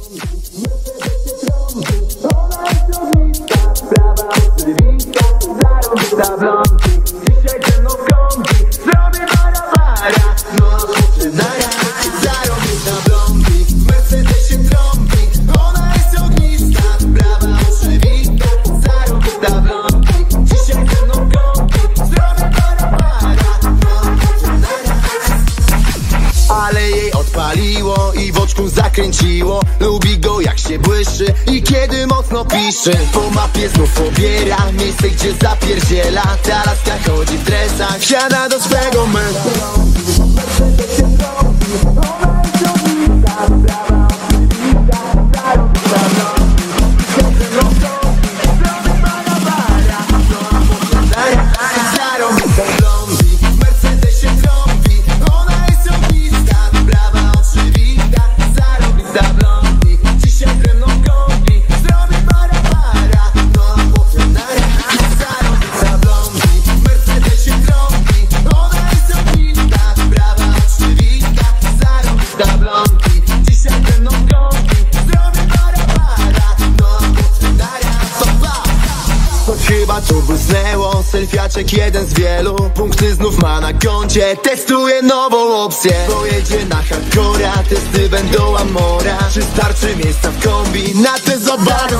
Zakręciło, lubi go jak się błyszczy i kiedy mocno pisze. Po mapie znów pobiera miejsce, gdzie zapierdziela. Ta laska chodzi w dresach, wsiada do swego męża. To błysnęło, selfiaczek jeden z wielu. Punkty znów ma na koncie, testuje nową opcję. Pojedzie na hardcora, testy będą amora. Czy starczy miejsca w kombi, na te zobaczą.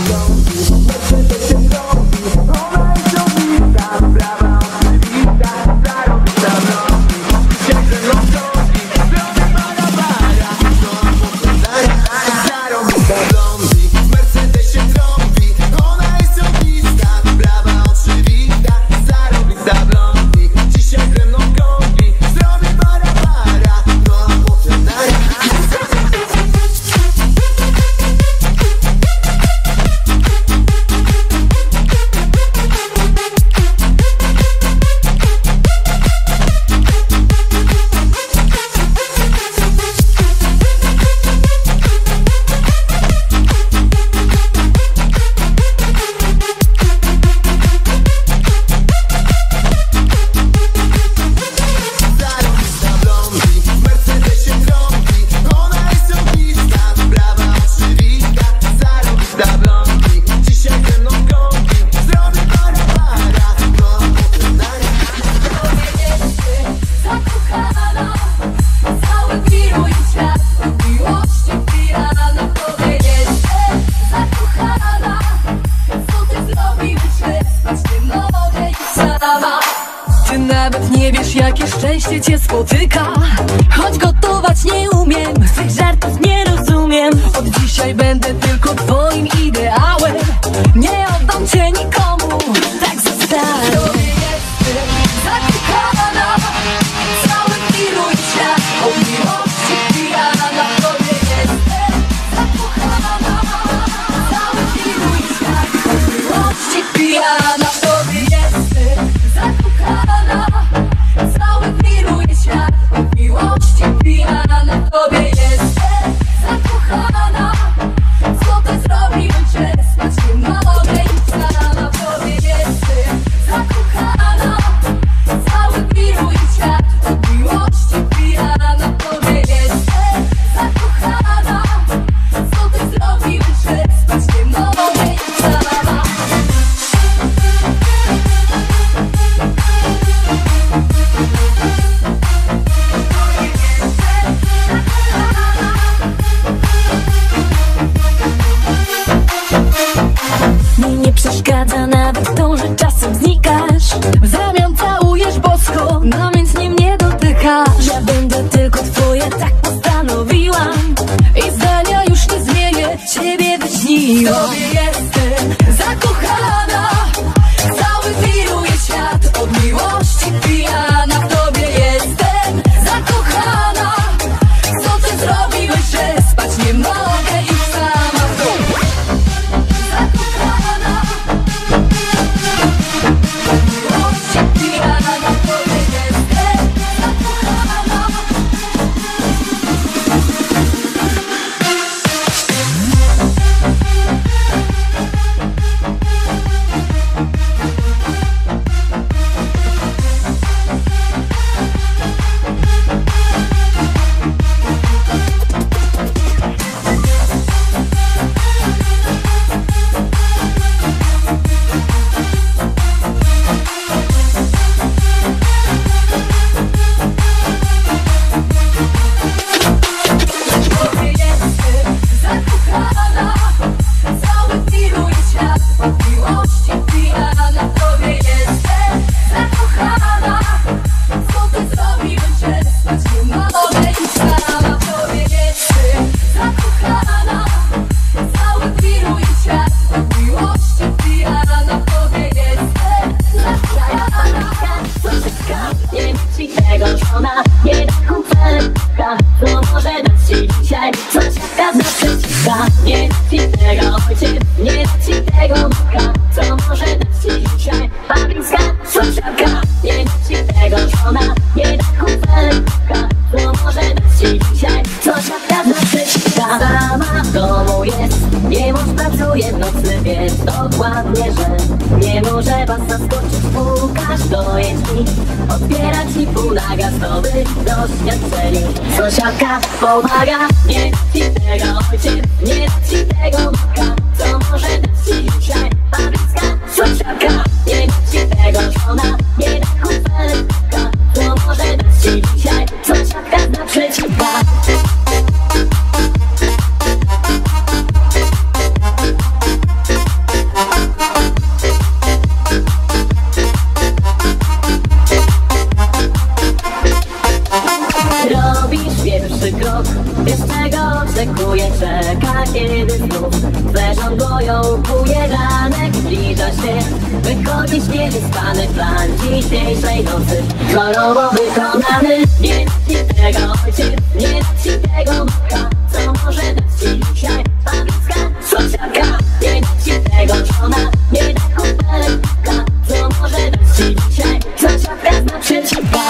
Ty nawet nie wiesz, jakie szczęście cię spotyka. Choć gotować nie umiem, tych żartów nie rozumiem. Od dzisiaj będę tylko twoim ideałem. Nie oddam cię nikomu, tak zostań. Tobie jestem zakochana, cały miluj świat od miłości pijana. Tobie jestem zakochana, cały miluj świat od miłości pijana. Tobie jestem zakochana, cały wiruje świat od miłości pijana. Tobie jestem zakochana, co ty zrobiłem, przespać nie mogę już sama. Tobie jestem zakochana, cały wiruje świat od miłości pijana. Tobie jestem zakochana, co ty zrobiłem, przespać nie mogę już sama. Mi nie przeszkadza nawet to, że czasem znikasz. W zamian całujesz bosko, no więc nie mnie dotykasz. Ja będę tylko twoja, tak postanowiłam. I zdania już nie zmienię, ciebie wyśniłam. W tobie jestem zakochana, cały wiruje świat od miłości pijana. W tobie jestem zakochana, co ty zrobiłeś, że spać nie mogę już sama. Zakochana, miłości pijana. W tobie jestem zakochana. wiesz dokładnie, że nie może was zaskoczyć. Pukasz do drzwi, otwiera ci półnaga, zdobyć doświadczenie. Sąsiadka pomaga, nie da ci tego ojciec, nie da ci tego matka, co może dać ci dzisiaj Paryska. Sąsiadka, nie da ci tego żona, nie da kufelka, co może dać ci dzisiaj sąsiadka z naprzeciwka. Robisz pierwszy krok, wiesz czego oczekuje, czeka kiedy znów leżą gojąkuje, ranek zbliża się. Wychodzisz niewyspany plan dzisiejszej nocy, kolorowo wykonany. Nie da ci tego ojciec, nie da ci tego matka, co może dać ci dzisiaj Paryska. Sąsiadka, nie da ci tego żona, nie da kufelka, co może dać ci dzisiaj sąsiadka z naprzeciwka.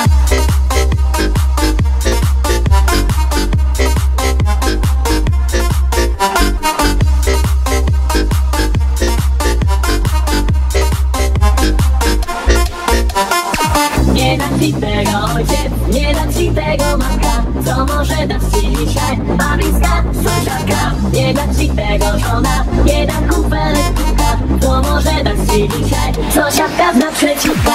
Nie da ci tego ojciec, nie da ci tego matka, co może dać ci dzisiaj Paryska. Sąsiadka, nie da ci tego żona, nie da kufelka, co może dać ci dzisiaj sąsiadka z naprzeciwka.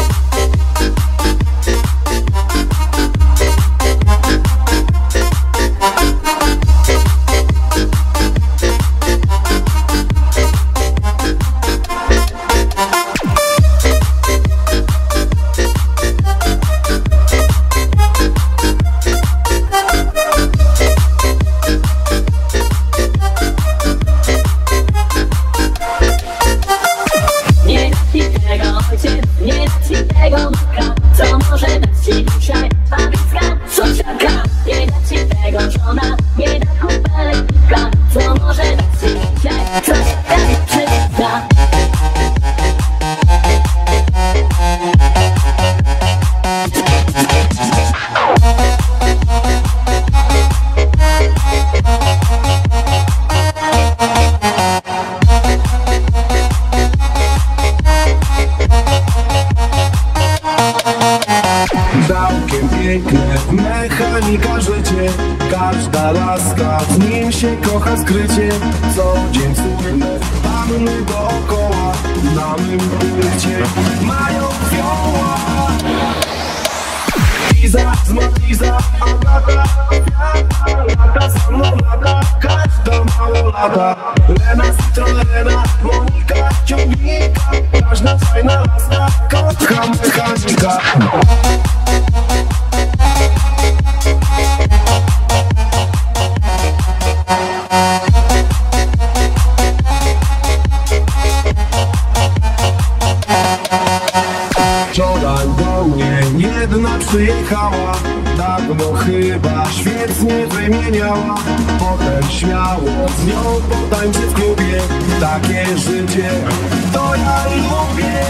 Nie da ci tego matka, co może dać ci dzisiaj Paryska. Sąsiadka, nie da ci tego żona, nie da kufelka, co może dać ci dzisiaj sąsiadka z naprzeciwka. Całkiem piękne, mechanika życie, każda laska, z nim się kocha skrycie. Co dzień cudne, panny dookoła, na mym płycie mają fioła. Liza z Matiza, Agata, lata za mną lata, każda mało lata. Lena, Citroena, Monika, ciągnika, każda fajna laska, kocha mechanika. Wczoraj do mnie jedna przyjechała, dawno chyba świetnie wymieniała. Potem śmiało z nią potańczy w klubie, takie życie to ja lubię.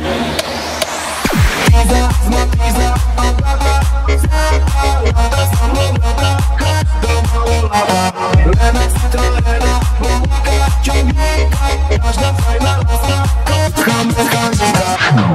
Liza z Matiza, Agata, lata za mną lata, każda mało lata. Lena, Citroena, Monika, ciągnika, każda fajna laska, kocha mechanika.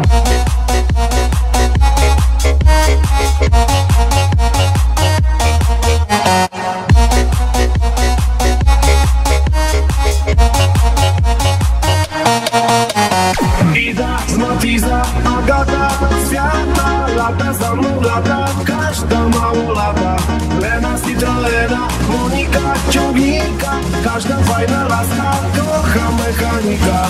Liza z Matiza, Agata, świata, lata za mną lata, każda mało lata. Lena, Citroena, Monika, ciągnika, każda fajna laska, kocha mechanika.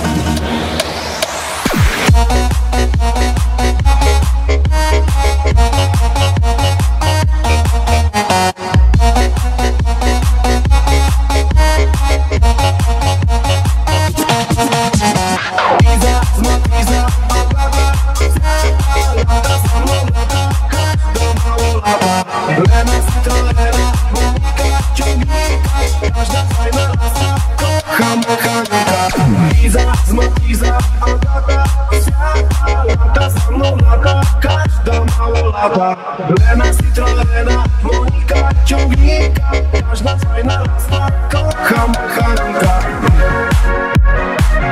Liza z Matiza, Agata, lata za mną lata, każda mało lata. Lena, Citroena, Monika, ciągnika, każda fajna laska, kocha mechanika. Liza z Matiza, Agata, lata za mną lata, każda mało lata. Lena, Citroena, Monika, ciągnika, każda fajna laska, kocha mechanika.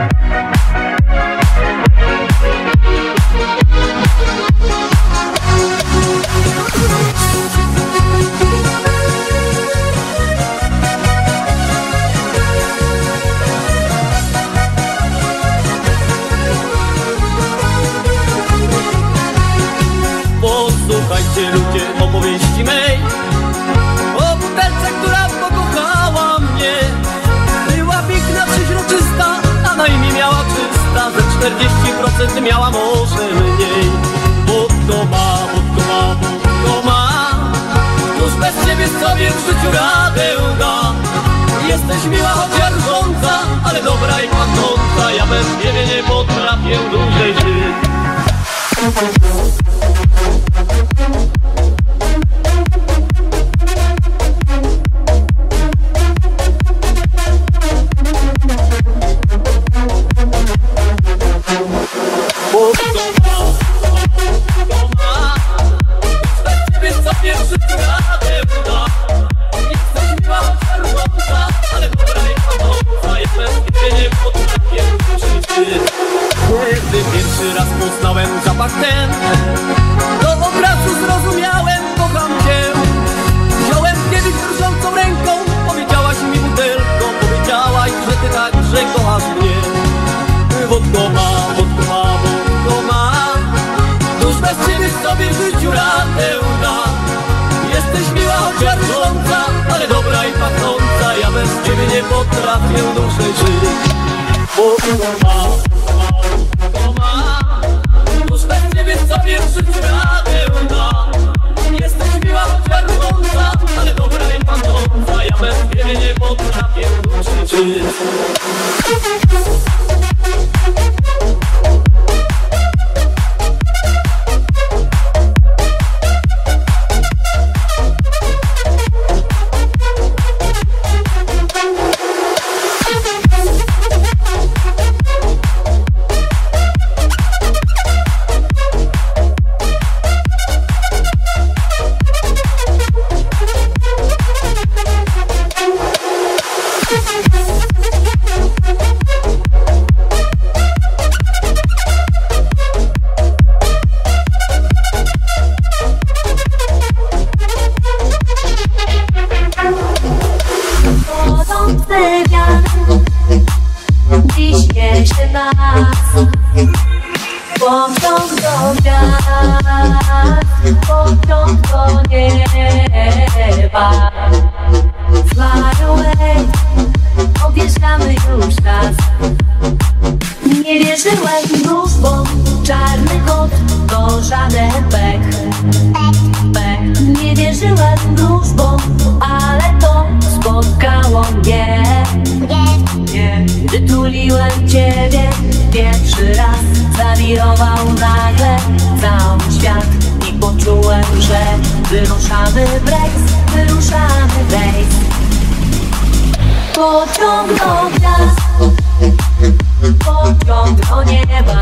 Słuchajcie ludzie opowieści mej o butelce, która pokochała mnie. Była piękna, przeźroczysta, a na imię miała 300. Ze 40% miała może mniej. Wódko ma, wódko ma, wódko ma. Któż bez ciebie sobie w życiu radę da? Jesteś miła, choć rżąca, ale dobra i pachnąca. Ja bez ciebie nie potrafię dłużej żyć. Gdy pierwszy raz poznałem zapach ten, to od razu zrozumiałem, kocham cię. Wziąłem kiedyś drżącą ręką, powiedziałaś mi butelką, powiedziałaś, że ty także kochasz mnie. Wódko ma, wódko ma, wódko ma. Któż bez ciebie sobie w życiu radę da? Jesteś miła, choć rżąca, ale dobra i pachnąca. Ja bez ciebie nie potrafię dłużej żyć. Wódko ma, wódko ma. Któż bez ciebie sobie w życiu radę da? Jesteś miła, choć rżąca, ale dobra i pachnąca. Ja bez ciebie nie potrafię dłużej żyć. Dziś niesie nas pociąg do gwiazd, pociąg do nieba. Fly away, odjeżdżamy już raz. Nie wierzyłem wróżbom, czarny kot to żaden pech. Nie wierzyłem wróżbom, ale to spotkało mnie. Gdy tuliłem ciebie pierwszy raz, zawirował nagle cały świat i poczułem, że wyruszamy w rejs, wyruszamy w rejs. Pociąg do gwiazd, pociąg do nieba,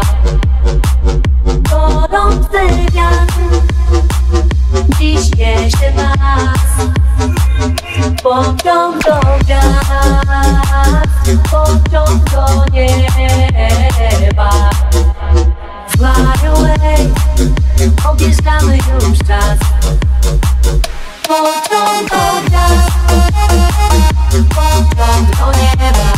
gorący wiatr dziś niesie nas. Pociąg do gwiazd, pociąg do nieba. Fly away, odjeżdżamy już czas. Pociąg do gwiazd, pociąg do nieba.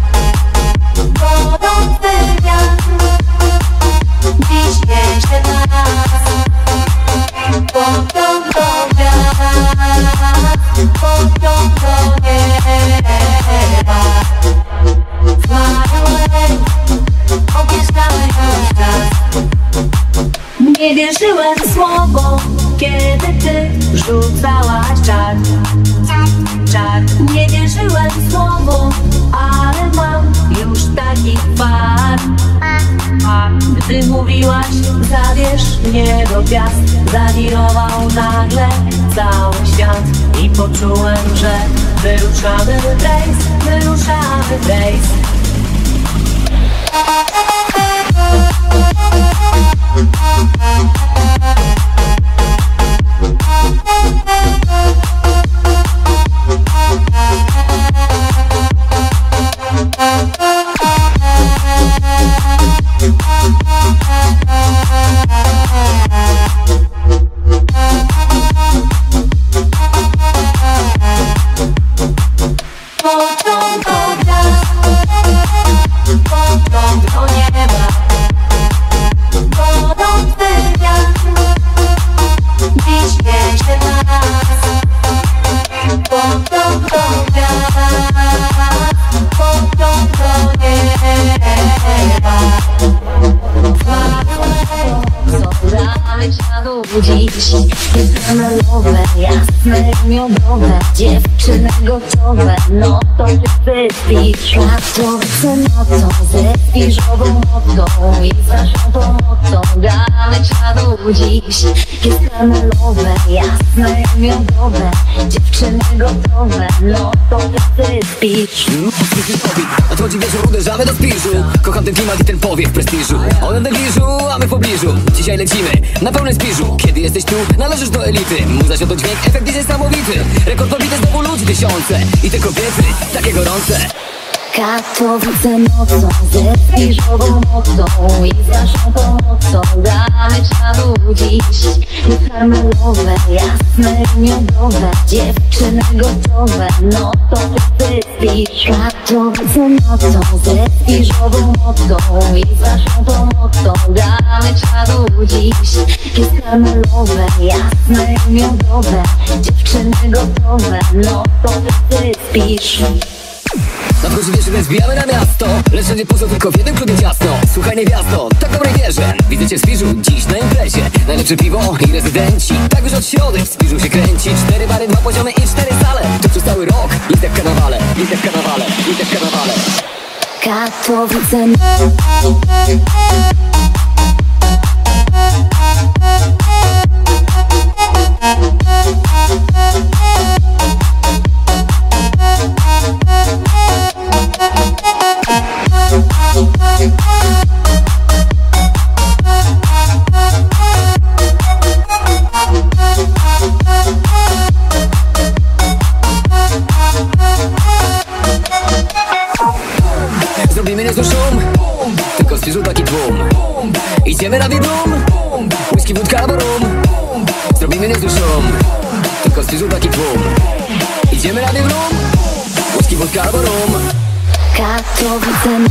Gorący wiatr dziś niesie nas. Pociąg do gwiazd, pociąg do nieba. Fly away, odjeżdżamy już czas. Nie wierzyłem słowom, kiedy ty rzucałaś czar. Nie wierzyłem słowom, ale mam już taki fart. Gdy mówiłaś, zabierz mnie do gwiazd, zawirował nagle cały świat i poczułem, że wyruszamy w rejs, wyruszamy w rejs. Pociąg do gwiazd, pociąg do nieba. Gorący wiatr miodowe, dziewczyny gotowe, no to ty wypisz. Katowice nocą, ze spiżową motą i z naszą tą motą damy czadu dziś. Jest karmelowe, jasne i miodowe, dziewczyny gotowe, no to ty wypisz. Odchodzi wieczór, uderzamy do spiżu. Kocham ten klimat i ten powiew prestiżu. On w negliżu, a my w pobliżu. Dzisiaj lecimy na pełnym spiżu. Kiedy jesteś tu, należysz do elity. Muza się to dźwięk, efekt jest niesamowity. Rekord pobity, znowu ludzi tysiące. I te kobiety, takie gorące. Katowice nocą, ze spiżową motą i z naszą pomocą damy czadu dziś. Jest karmelowe, jasne i miodowe, dziewczyny gotowe, no to ty wypisz. Katowice nocą, ze spiżową motą i z naszą pomocą damy czadu dziś. Jest karmelowe, jasne i miodowe, dziewczyny gotowe, no to ty wypisz. Nadchodzi wieczór, więc wbijamy na miasto. Lecz wszędzie pusto, tylko w jednym klubie ciasno. Słuchaj niewiasto, tak dobrej wierzę. Widzę cię w Spiżu, dziś na imprezie. Najlepsze piwo i rezydenci. Tak już od środy w Spiżu się kręci. 4 bary, 2 poziomy i 4 sale. To przez cały rok, lista w karnawale, lista w karnawale, lista w karnawale. Katowice Zrobimy niezły szum, tylko z Spiżu taki tłum. Idziemy na bibum, whisky, wódka albo rum. Zrobimy niezły szum, tylko z Spiżu taki tłum. Idziemy na bibum, whisky, wódka albo rum. Katowice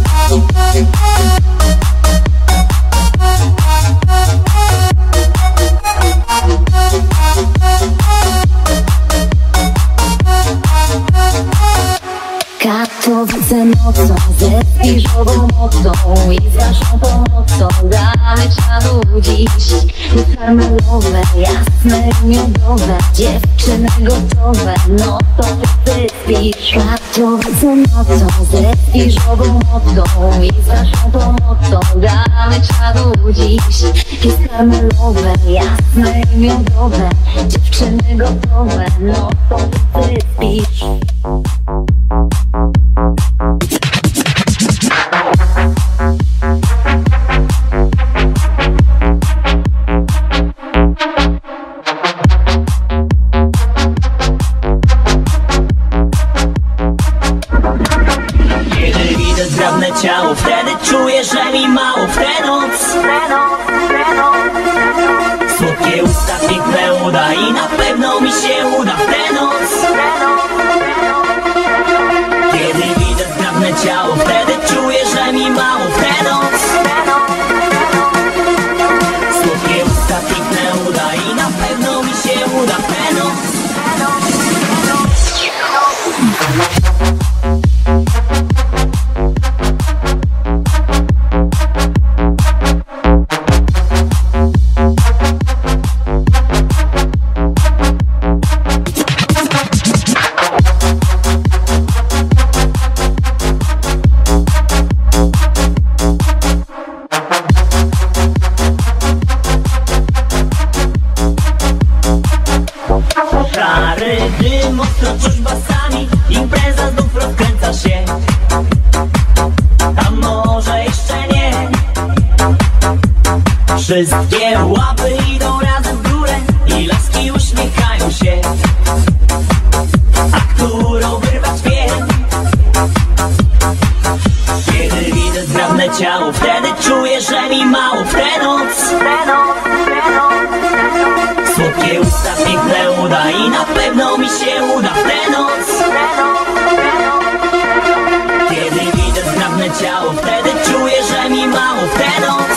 Katowice nocą, ze spiżową motą i z naszą pomocą damy czadu dziś. Jest karmelowe, jasne i miodowe, dziewczyny gotowe, no to ty wypisz. Katowice nocą, ze spiżową motą i z naszą pomocą damy czadu dziś. Jest karmelowe, jasne i miodowe, dziewczyny gotowe, no to ty wypisz. Ciało, wtedy czuję, że mi mało w tę noc. Słodkie usta, piękne uda i na pewno mi się uda w tę noc. Kiedy widzę zgrabne ciało, wtedy czuję, że mi mało w tę noc. Słodkie usta, piękne uda i na pewno mi się uda w tę noc. Szary dym, ostro czuć basami, impreza znów rozkręca się. A może jeszcze nie. Wszystkie łapy idą razem w górę i laski uśmiechają się. A którą wyrwać wiem? Kiedy widzę zgrabne ciało, wtedy czuję, że mi mało w tę noc. Słodkie usta, piękne uda i na pewno mi się uda w tę noc. Kiedy widzę zgrabne ciało, wtedy czuję, że mi mało w tę noc.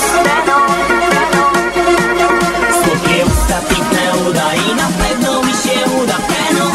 Słodkie usta, piękne uda i na pewno mi się uda w tę noc.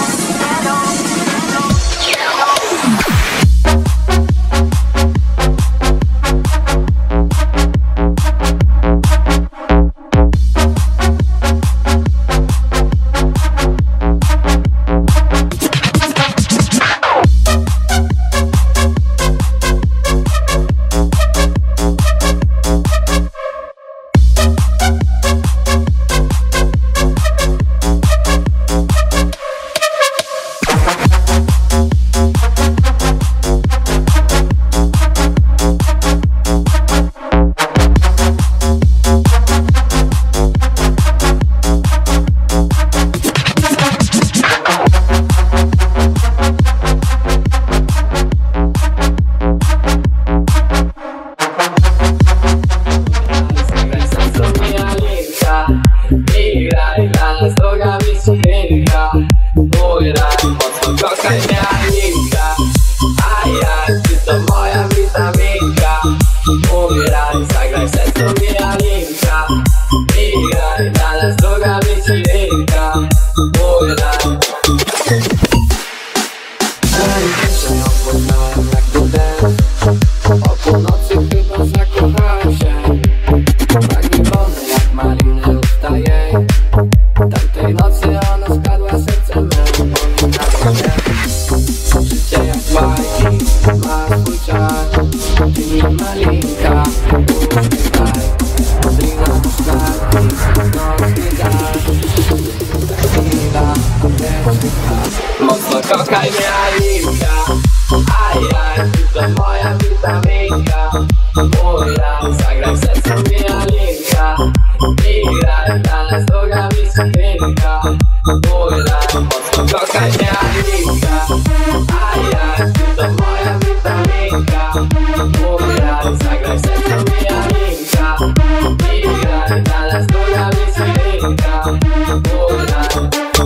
Whitey ma swój czas, ty nie malinka. Uśmiechaj, drina do szklanki, nocny gaz. Chwila, mocno kochaj mnie Alinka. Ajaj, ty to moja witaminka. Mój raz, zagraj sercem mi Alinka. I graj dla nas droga wistynka. Mój raz, mocno kochaj mnie Alinka. Ajaj, ty to moja witaminka. Mój raz, zagraj sercem mi Alinka. I graj dla nas droga wistynka. Mój raz,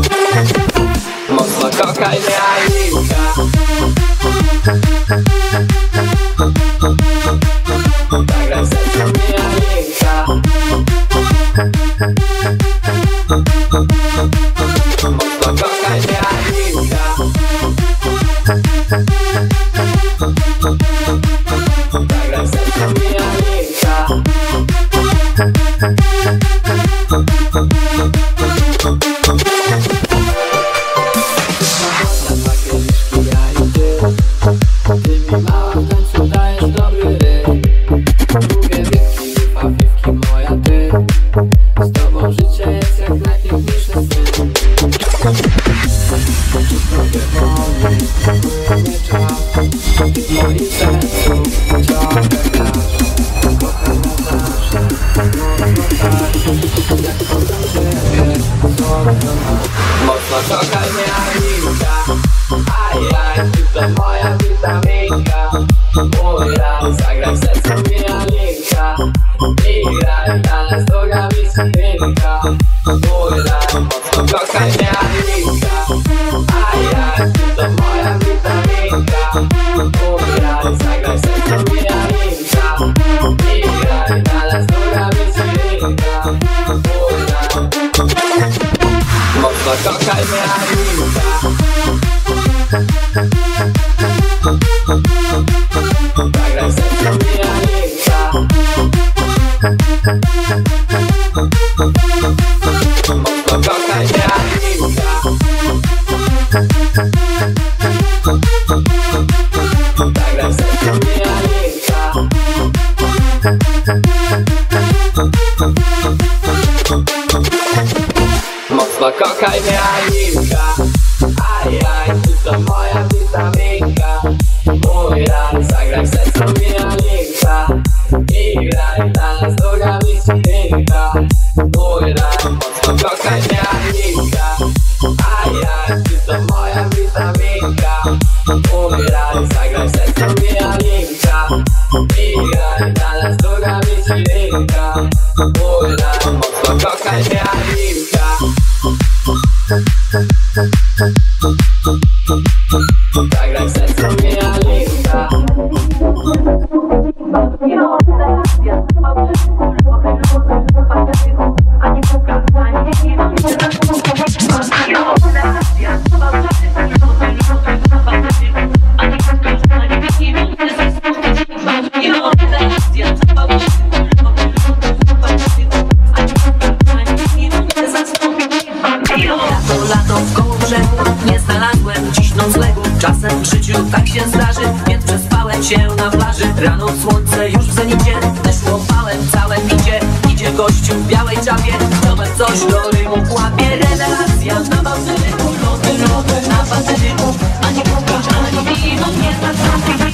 mocno kochaj mnie Alinka. Zagraj sercem mi Alinka. Mocno kochaj mnie Alinka. Zagraj sercem mi Alinka. Ty mi mała w tańcu dajesz dobry rytm. Lubię wieski, wypawówki moja ty. Z tobą życie jest jak najpiękniejszy sen. Lubię wody, płynie czas. Ty w moim sercu ciągle grasz. Kocham na zawsze, mocno tak. Jak kocham ciebie, słodko masz. Mocno kochaj mnie Alinka. Ajaj, ty to moja witaminka. Mój raz, zagraj sercem mi Alinka. I graj dla nas droga wistynka. Mój raz, mocno kochaj mnie Alinka. Ajaj, ty to moja witaminka. Mój raz, zagraj sercem mi Alinka. I graj dla nas droga wistynka. Mój raz, mocno kochaj mnie Alinka. Zagraj sercem mi Alinka. Mocno kochaj mnie Alinka. Zagraj sercem mi Alinka. Mocno kochaj mnie Alinka. Ajaj, ty to moja witaminka. Mój raz, zagraj sercem mi Alinka. I graj dla nas droga wistynka. Mój raz, mocno kochaj mnie Alinka. Ajaj, ty to moja witaminka. Mój raz, zagraj sercem mi Alinka. I graj dla nas droga wistynka. Mój raz, mocno kochaj mnie Alinka. Zagraj sercem mi Alinka. Lato w koło brzegu, nie znalazłem dziś noclegu. Czasem w życiu tak się zdarzy, więc przespałem się na plaży. Rano słońce już w zenicie, też łopałem całe picie. Idzie gościu w białej czapie, nowem coś do rymu łapie. Rewelacja na bazyliku, loty na bazyliku. Ani kuka, ani wino, nie zatrafi.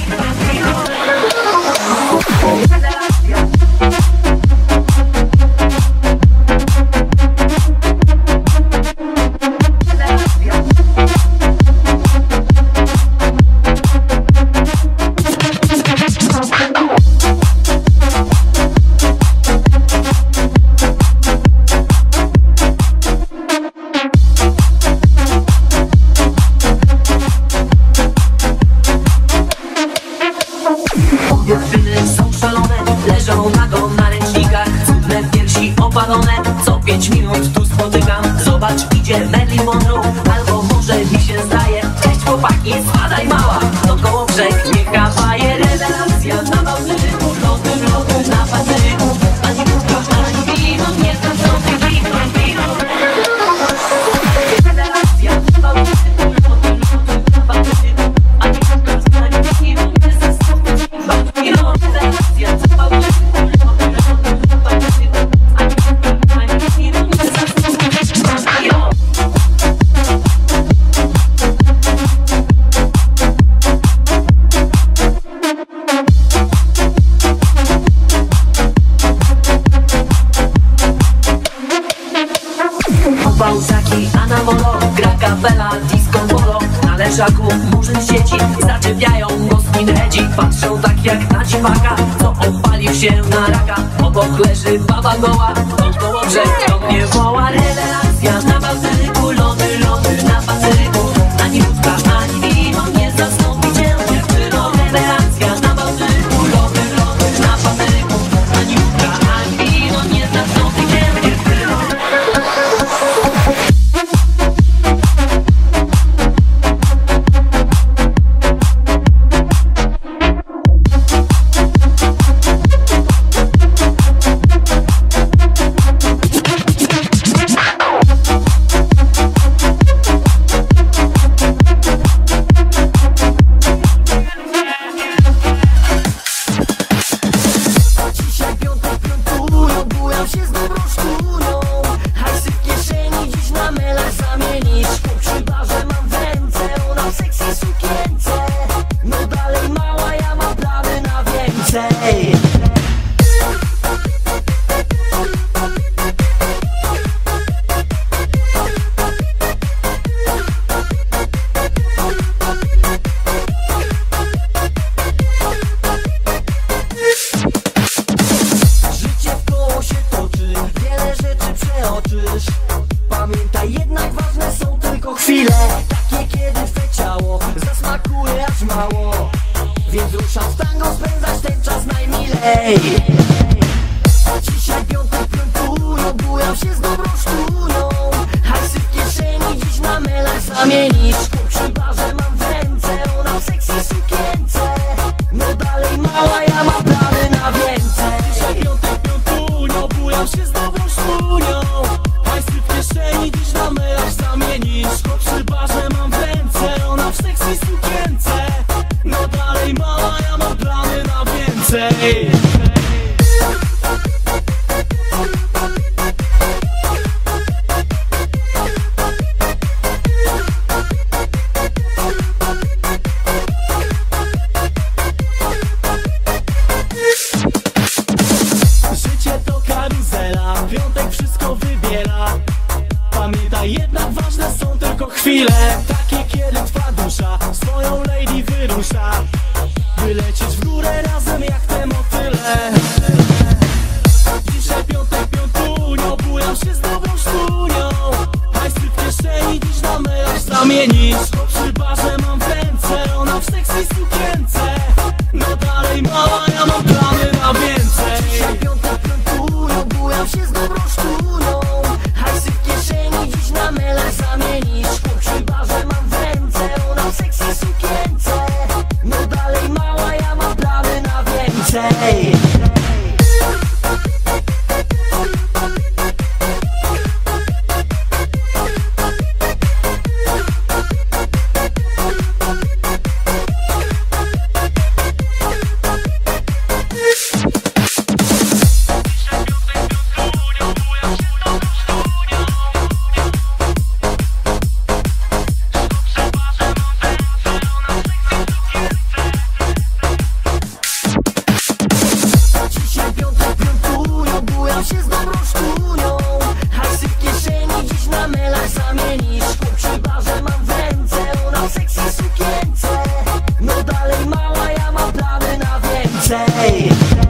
zaczepiają go skinheadzi. Patrzą tak jak na dziwaka, co opalił się na raka. Obok leży baba goła, koło brzeg do mnie woła. Rewelacja na Bałtyku, lody, lody na Pacyfiku. Ani wódka, ani wino nie zastąpi cię, dziewczyno. Rewelacja na Bałtyku, lody, lody na Pacyfiku. Ani wódka, ani wino nie zastąpi cię, dziewczyno. Pamiętaj, jednak ważne są tylko chwile, takie kiedy twe ciało zasmakuje aż mało. Więc ruszam w tango, spędzać ten czas najmilej. Dzisiaj piątek piątują, bujam się z dobrą sztunią. Hajsy w kieszeni, dziś na melanż zamienisz. Przy barze mam w ręce, ona w seksy sukience. No dalej mała, ja mam plany na więcej. Dzisiaj piątek piątują, bujam się z dobrą sztunią. Hajsy w kieszeni, dziś na melanż zamienisz. Przy barze mam w ręce, ona w seksy sukience. No dalej mała, ja mam plany na więcej. Życie to karuzela, w piątek wszystko wybiera. Pamiętaj, jednak ważne są tylko chwile, takie kiedy twa dusza swoją lady wyrusza, by lecieć w górę razem jak te motyle. Dzisiaj piątek piątunio, bujam się z dobrą sztunią. Hajsy w kieszeni, dziś na melanż zamienisz. Przy barze mam w ręce, ona w seksy sukience. No dalej mała, ja mam plany na więcej. Dzisiaj piątek piątunio, bujam się z dobrą sztunią. Hajsy w kieszeni, dziś na melanż zamienisz. Przy barze mam w ręce, ona w seksy sukience. No dalej mała, ja mam plany na więcej. Dzisiaj piątek piątują, bujam się z dobrą sztunią. Hajsy w kieszeni, dziś na melanż zamienisz. Przy barze mam w ręce, ona w seksy sukience. No dalej mała, ja mam plany na więcej.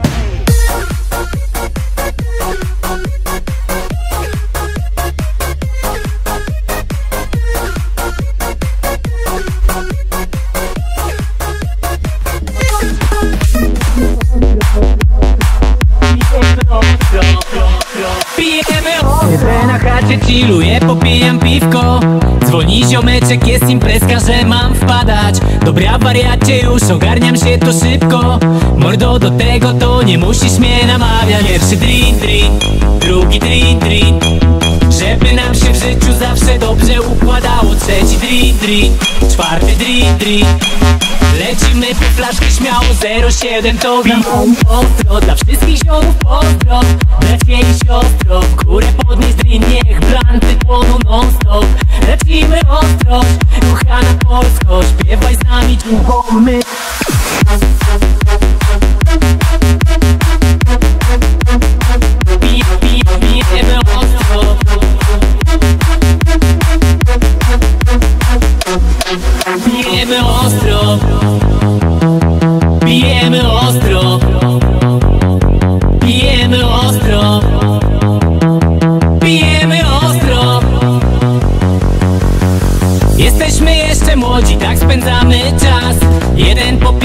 Siedzę na chacie, chilluję, popijam piwko. Dzwoni ziomeczek, jest imprezka, że mam wpadać. Dobra wariacie, już ogarniam się to szybko. Mordo, do tego to nie musisz mnie namawiać. Pierwszy drink, drink, drugi drink, drink, żeby nam się w życiu zawsze dobrze układało. Trzeci drink, drink, czwarty drink, drink. Lecimy po flaszkę śmiało, 07 to wino. Ostro, dla wszystkich ziomów pozdro. Bracie i siostro, w górę podnieś drink, niech blanty płoną non stop. Lecimy ostrość, kochana Polsko, śpiewaj z nami, my. Pijemy ostro. Pijemy ostro.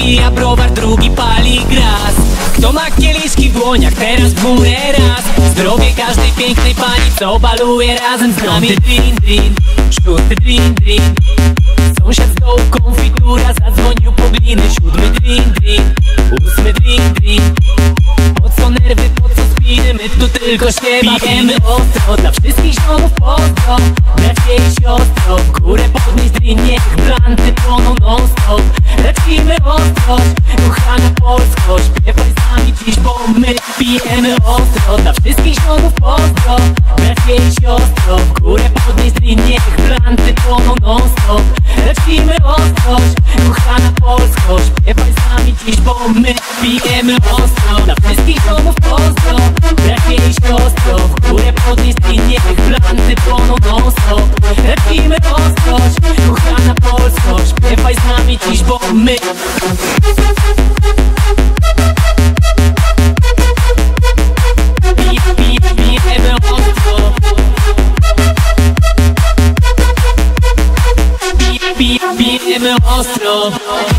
popija browar, drugi pali gras. Kto ma kieliszki w dłoniach, teraz w górę raz. Zdrowie każdej pięknej pani, co baluje razem z nami. Drin, drin, szósty drin, drin. Sąsiad z dołu konfitura, zadzwonił po gliny. Siódmy drin, drin, ósmy drin, drin. Po co nerwy, po co spiny, my tu tylko śpiewamy ostro. Dla wszystkich ziomów pozdro, bracie i siostro. W górę podnieść drin, niech blanty płoną non stop. Lecimy ostrość, kochana Polsko. Śpiewaj z nami dziś, bo my pijemy ostro. Dla wszystkich ziomów pozdro, bracie i siostro. W górę podnieść drin, niech blanty płoną non stop. Lecimy ostrość, kochana Polsko. Śpiewaj z nami dziś, bo my pijemy ostro. Dla wszystkich ziomów pozdro, bracie i siostro. W górę podnieść drin, niech blanty płoną non stop. Lecimy ostrość, kochana Polsko. Śpiewaj z nami dziś, bo my pijemy ostro. Pijemy ostro.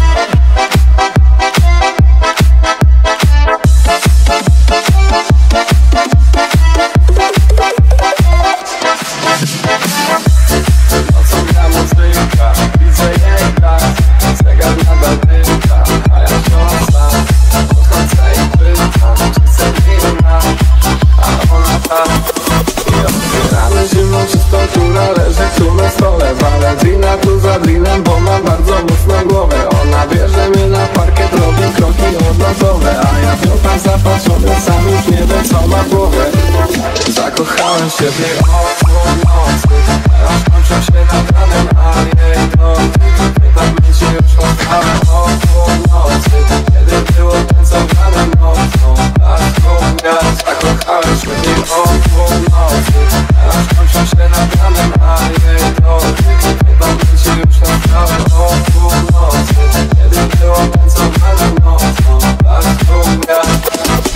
Rano zimną czystą, która leży tu na stole. Walę drina tu za drinem, bo mam bardzo mocną głowę. Ona bierze mnie na parkiet, robi kroki odlotowe. A ja w nią tam zapatrzony, sam już nie wiem co ma w głowie. Zakochałem się w niej od północy, aż kończę się nad ranem, a jej dotyk chyba będzie już odstałem od północy. Kiedy było tańcowane nocą, taką gwiazd. Zakochałem się w niej od północy, aż kończę się nad ranem, a jej dotyk chyba będzie już odstałem od północy. Kiedy było tańcowane nocą, taką gwiazd.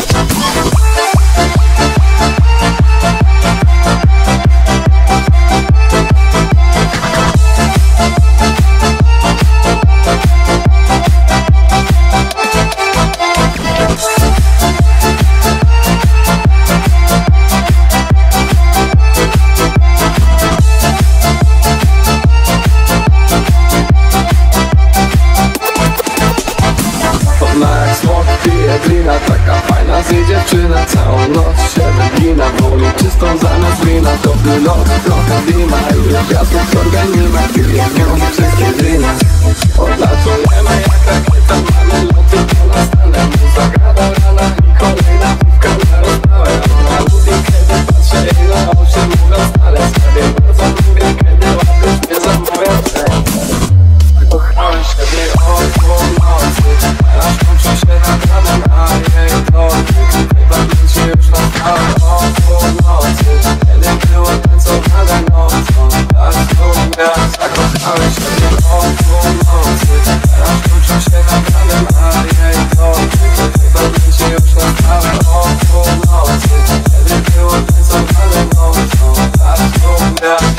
Taka fajna z jej dziewczyna, całą noc się wygina. Woli czystą zamiast wina, dobry lot, trochę dima. Ile gwiazdów w organizmach, tyle wiąże wszystkie drynia. Odlatujemy jak rakieta, mamy loty po nastane. Muza grada rana i kolejna pówka na rozpałę. Ona lubi kiedy patrzę jej na oczy, mówiąc ale sobie bardzo lubię, kiedy łapiesz mnie za moją rękę. Zakochałem się w niej od północy, aż kończę się nad ranem, a jej dotyk chyba będzie już na stałe od północy. Kiedy było tańcowane nocą, taką gwiazd. Zakochałem się w niej od północy, aż kończę się nad ranem, a jej dotyk chyba będzie już na stałe od północy. Kiedy było tańcowane nocą, taką gwiazd.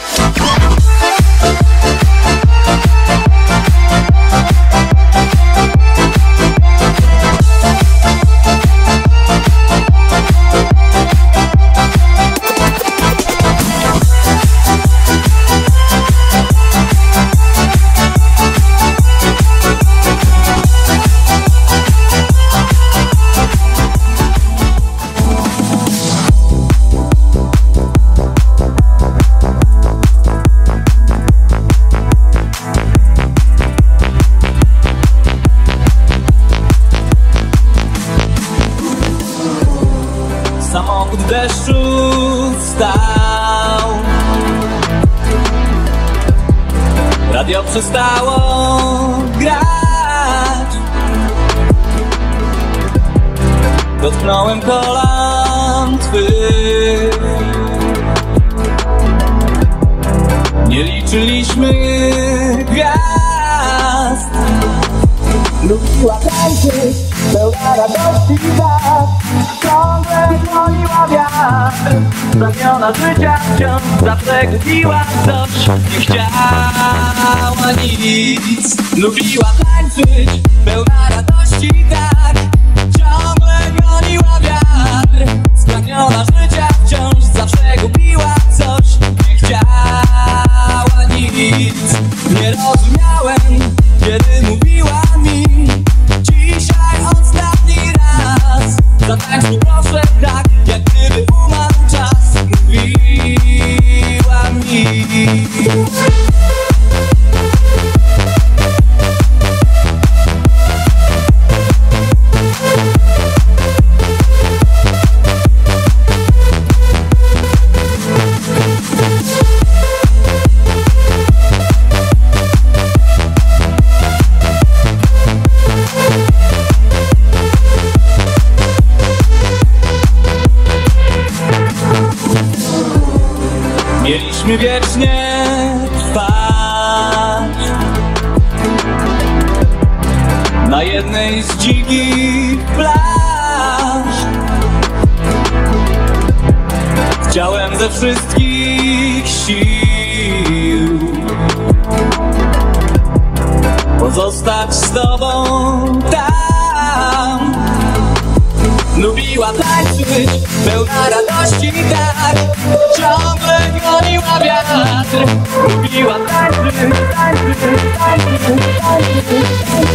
Samochód w deszczu stał, radio przestało grać. Dotknąłem kolan twych, nie liczyliśmy gwiazd. Lubiła tańczyć, pełna radości tak, ciągle goniła wiatr. Pragniona życia wciąż zawsze gubiła coś, nie chciała nic. Lubiła tańczyć, pełna radości tak, ciągle goniła wiatr. Spragniona życia wciąż zawsze gubiła coś, nie chciała nic. Nie rozumiałem, kiedy mówiła mi dzisiaj ostatni raz. Zatańcz mi proszę tak, jak gdyby umarł czas. Mówiła mi. Mieliśmy wiecznie trwać na jednej z dzikich plaż. Chciałem ze wszystkich sił pozostać z tobą tam. Lubiła tańczyć, pełna radości tak, ciągle goniła wiatr. Lubiła tańczyć, tańczyć, tańczyć, tańczyć, tańczyć.